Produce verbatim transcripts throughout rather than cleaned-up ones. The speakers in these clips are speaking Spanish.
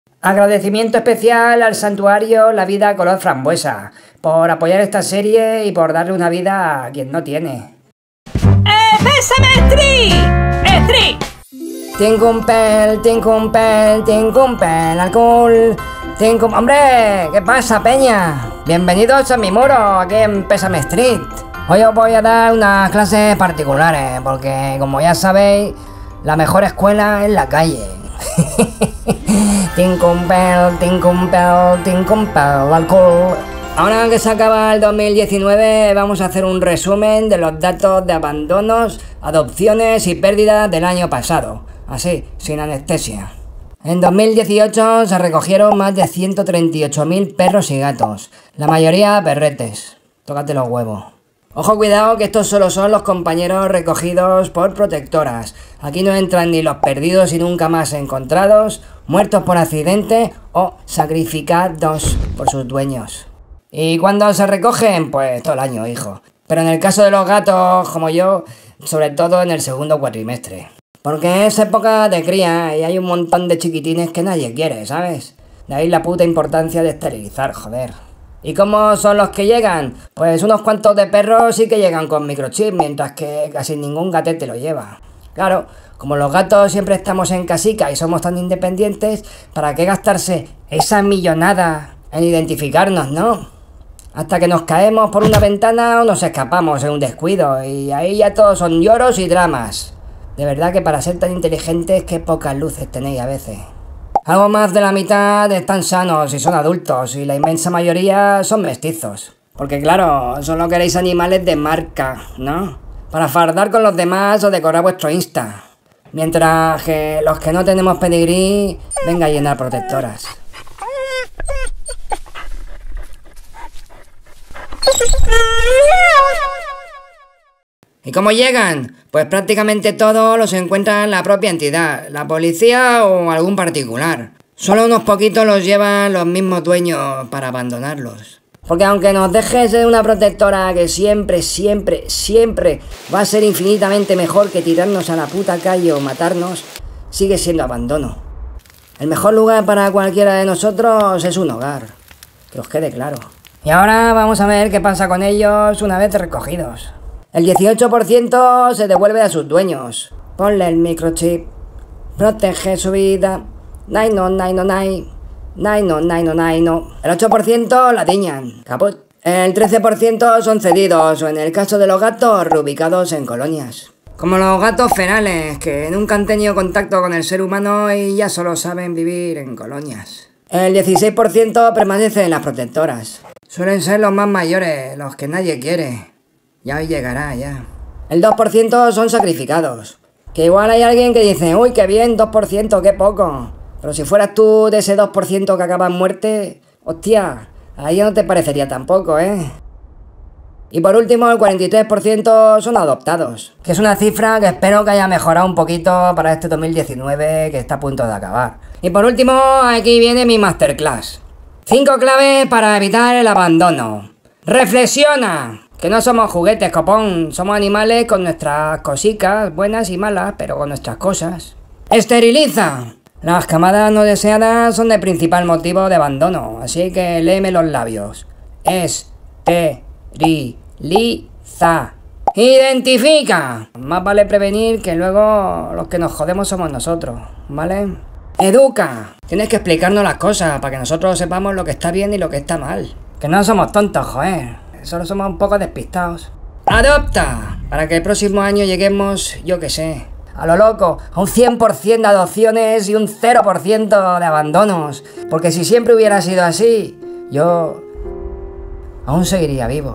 Agradecimiento especial al santuario La Vida Color Frambuesa por apoyar esta serie y por darle una vida a quien no tiene. ¡Eh, bésame, Stri! ¡Eh, Stri! Tengo un pel, tengo un pel, tengo un pel, alcohol. Tengo... ¡Hombre! ¿Qué pasa, peña? Bienvenidos a mi muro, aquí en Pésame Street. Hoy os voy a dar unas clases particulares, porque como ya sabéis, la mejor escuela es la calle. Tengo un pel, tengo un pel, tengo un pel, alcohol. Ahora que se acaba el dos mil diecinueve, vamos a hacer un resumen de los datos de abandonos, adopciones y pérdidas del año pasado. Así, sin anestesia. En dos mil dieciocho se recogieron más de ciento treinta y ocho mil perros y gatos, la mayoría perretes. Tócate los huevos. Ojo, cuidado, que estos solo son los compañeros recogidos por protectoras. Aquí no entran ni los perdidos y nunca más encontrados, muertos por accidente o sacrificados por sus dueños. ¿Y cuándo se recogen? Pues todo el año, hijo. Pero en el caso de los gatos, como yo, sobre todo en el segundo cuatrimestre. Porque es época de cría y hay un montón de chiquitines que nadie quiere, ¿sabes? De ahí la puta importancia de esterilizar, joder. ¿Y cómo son los que llegan? Pues unos cuantos de perros sí que llegan con microchip, mientras que casi ningún gatete lo lleva. Claro, como los gatos siempre estamos en casica y somos tan independientes, ¿para qué gastarse esa millonada en identificarnos, no? Hasta que nos caemos por una ventana o nos escapamos en un descuido, y ahí ya todos son lloros y dramas. De verdad que para ser tan inteligentes, qué pocas luces tenéis a veces. Algo más de la mitad están sanos y son adultos, y la inmensa mayoría son mestizos. Porque claro, solo queréis animales de marca, ¿no? Para fardar con los demás o decorar vuestro Insta. Mientras que los que no tenemos pedigrí, venga a llenar protectoras. ¿Y cómo llegan? Pues prácticamente todos los encuentra la propia entidad, la policía o algún particular. Solo unos poquitos los llevan los mismos dueños para abandonarlos. Porque aunque nos dejes en una protectora que siempre, siempre, siempre va a ser infinitamente mejor que tirarnos a la puta calle o matarnos, sigue siendo abandono. El mejor lugar para cualquiera de nosotros es un hogar. Que os quede claro. Y ahora vamos a ver qué pasa con ellos una vez recogidos. El dieciocho por ciento se devuelve a sus dueños. Ponle el microchip. Protege su vida. Nai no, nai no, nai. Nai no, nai no, nai no. El ocho por ciento la tiñan. Caput. El trece por ciento son cedidos, o en el caso de los gatos, reubicados en colonias. Como los gatos ferales, que nunca han tenido contacto con el ser humano y ya solo saben vivir en colonias. El dieciséis por ciento permanece en las protectoras. Suelen ser los más mayores, los que nadie quiere. Ya hoy llegará, ya. El dos por ciento son sacrificados. Que igual hay alguien que dice, uy, qué bien, dos por ciento, qué poco. Pero si fueras tú de ese dos por ciento que acaba en muerte, hostia, ahí no te parecería tampoco, ¿eh? Y por último, el cuarenta y tres por ciento son adoptados. Que es una cifra que espero que haya mejorado un poquito para este dos mil diecinueve, que está a punto de acabar. Y por último, aquí viene mi masterclass. Cinco claves para evitar el abandono. ¡Reflexiona! Que no somos juguetes, copón. Somos animales con nuestras cositas, buenas y malas, pero con nuestras cosas. ¡Esteriliza! Las camadas no deseadas son el principal motivo de abandono, así que léeme los labios. Esteriliza. ¡Identifica! Más vale prevenir, que luego los que nos jodemos somos nosotros, ¿vale? ¡Educa! Tienes que explicarnos las cosas para que nosotros sepamos lo que está bien y lo que está mal. Que no somos tontos, joder. Solo somos un poco despistados. ¡Adopta! Para que el próximo año lleguemos, yo qué sé, a lo loco, a un cien por ciento de adopciones y un cero por ciento de abandonos. Porque si siempre hubiera sido así, yo aún seguiría vivo.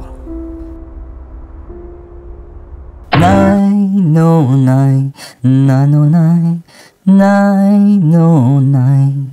Nai no nai, na no nai, nai no nai.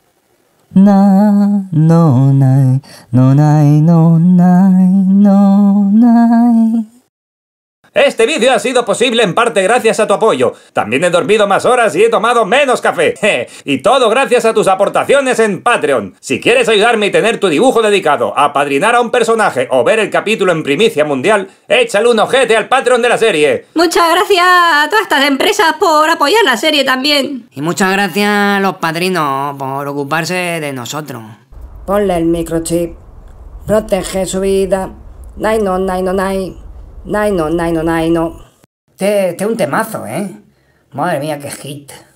Na no nai, no nai no nai, no nai. Este vídeo ha sido posible en parte gracias a tu apoyo. También he dormido más horas y he tomado menos café. Y todo gracias a tus aportaciones en Patreon. Si quieres ayudarme y tener tu dibujo dedicado, apadrinar a un personaje o ver el capítulo en primicia mundial, échale un ojete al Patreon de la serie. Muchas gracias a todas estas empresas por apoyar la serie también. Y muchas gracias a los padrinos por ocuparse de nosotros. Ponle el microchip. Protege su vida. Naino, naino, nai. Naino, naino, naino. Este es un temazo, ¿eh? Madre mía, qué hit.